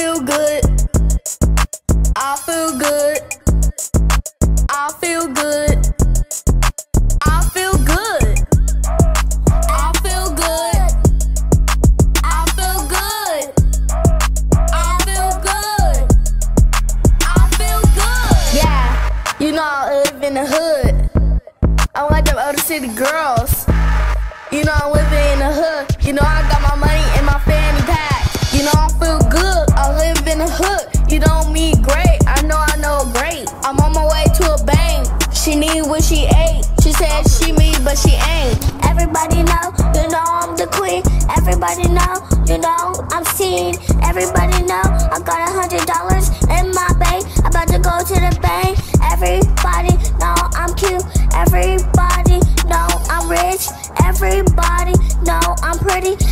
feel good. I feel good. I feel good. I feel good. I feel good. I feel good. I feel good. I feel good. Yeah, you know I live in the hood. I'm like them other city girls. You know I'm living in the hood. You know I got my money in my fanny pack. You know I feel good. I live in the hood. You don't mean great. I know great. I'm on my way to a bank. She need what she ate. She said she me, but she ain't. Everybody know, you know I'm the queen. Everybody know, you know I'm seen. Everybody know I got $100 in my bank. About to go to the bank. Everybody know I'm cute. Everybody know I'm rich. Everybody know I'm pretty.